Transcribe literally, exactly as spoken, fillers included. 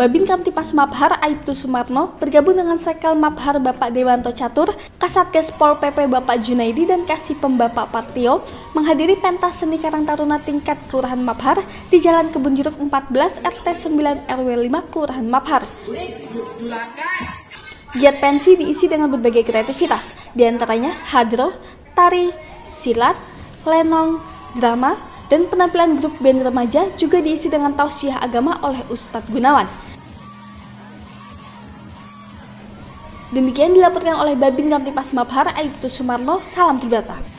Babin Kamtipas Mabhar Aibtu Sumarno bergabung dengan Sekel Mabhar Bapak Dewanto Catur, Kasatgas Pol P P Bapak Junaidi dan Kasipem Bapak Partio menghadiri pentas seni Karang Taruna tingkat Kelurahan Mabhar di Jalan Kebun Jeruk empat belas R T sembilan R W lima Kelurahan Mabhar. Giat pensi diisi dengan berbagai kreativitas, diantaranya hadroh, tari, silat, lenong, drama, dan penampilan grup band remaja juga diisi dengan tausiah agama oleh Ustadz Gunawan. Demikian dilaporkan oleh Babin Kamtipas Mabhar Aibtu Sumarno, salam Tribata.